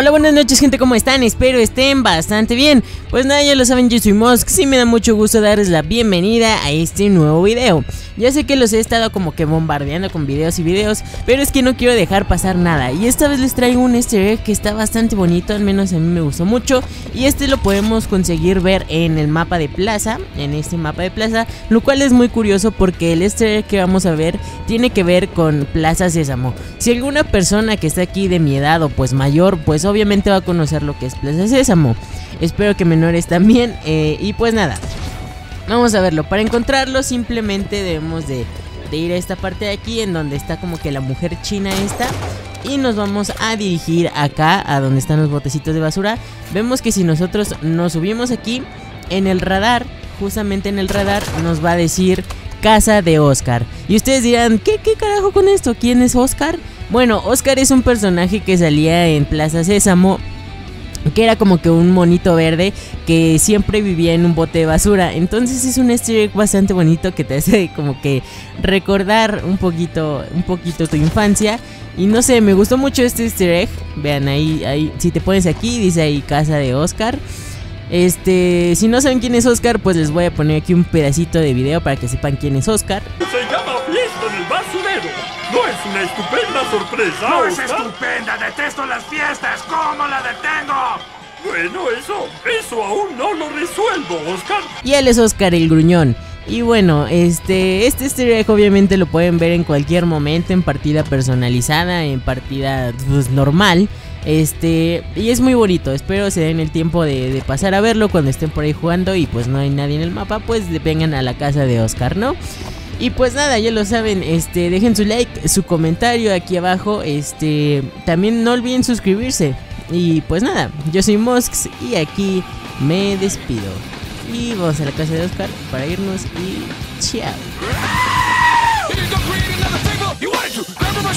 Hola, buenas noches gente, ¿cómo están? Espero estén bastante bien. Pues nada, ya lo saben, yo soy Mosk. Sí me da mucho gusto darles la bienvenida a este nuevo video. Ya sé que los he estado como que bombardeando con videos y videos, pero es que no quiero dejar pasar nada. Y esta vez les traigo un easter egg que está bastante bonito, al menos a mí me gustó mucho. Y este lo podemos conseguir ver en el mapa de plaza, en este mapa de plaza, lo cual es muy curioso porque el easter egg que vamos a ver tiene que ver con Plaza Sésamo. Si alguna persona que está aquí de mi edad o pues mayor, pues obviamente va a conocer lo que es Plaza Sésamo. Espero que menores también, y pues nada, vamos a verlo. Para encontrarlo simplemente debemos de ir a esta parte de aquí en donde está como que la mujer china esta. Y nos vamos a dirigir acá a donde están los botecitos de basura. Vemos que si nosotros nos subimos aquí en el radar, justamente en el radar nos va a decir casa de Oscar. Y ustedes dirán, ¿qué carajo con esto? ¿Quién es Oscar? Bueno, Oscar es un personaje que salía en Plaza Sésamo, que era como que un monito verde que siempre vivía en un bote de basura. Entonces es un easter egg bastante bonito que te hace como que recordar un poquito tu infancia. Y no sé, me gustó mucho este easter egg. Vean ahí, si te pones aquí, dice ahí casa de Oscar. Si no saben quién es Oscar, pues les voy a poner aquí un pedacito de video para que sepan quién es Oscar. Se llama fiesta en el basurero. ¿No es una estupenda sorpresa? ¡No es Oscar? estupenda! ¡Detesto las fiestas! ¿Cómo la detengo? Bueno, eso aún no lo resuelvo, Oscar. Y él es Oscar el Gruñón. Y bueno, este easter egg obviamente lo pueden ver en cualquier momento, en partida personalizada, en partida pues, normal. Y es muy bonito, espero se den el tiempo de pasar a verlo cuando estén por ahí jugando y pues no hay nadie en el mapa, pues vengan a la casa de Oscar, ¿no? Y pues nada, ya lo saben, dejen su like, su comentario aquí abajo, también no olviden suscribirse. Y pues nada, yo soy Mosks y aquí me despido. Y vamos a la casa de Oscar para irnos y chao.